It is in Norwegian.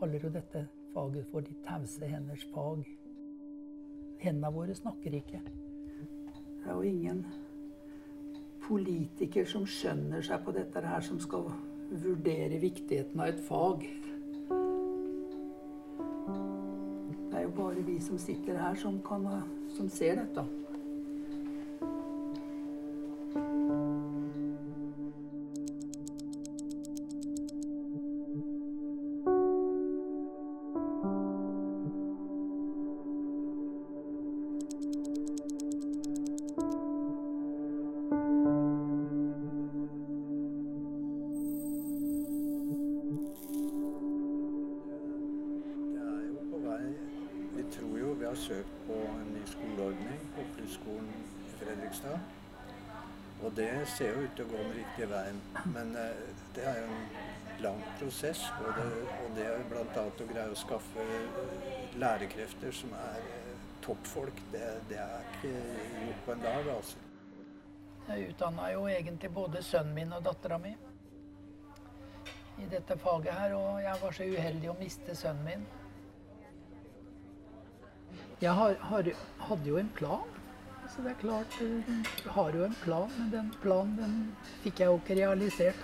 kaller jo dette faget for de tause henders fag. Hendene våre snakker ikke. Det er jo ingen politiker som skjønner seg på dette her, som skal vurdere viktigheten av et fag. Det er jo bare vi som sitter her som ser dette. Søkt på en ny skoleordning på Plussskolen i Fredrikstad. Og det ser jo ut til å gå den riktige veien. Men det er jo en lang prosess, og det er blant annet å greie å skaffe lærekrefter som er toppfolk. Det er ikke gjort på en dag, altså. Jeg utdannet jo egentlig både sønnen min og datteren min i dette faget her, og jeg var så uheldig å miste sønnen min. Jeg hadde jo en plan, så det er klart, jeg har jo en plan, men den planen fikk jeg jo ikke realisert.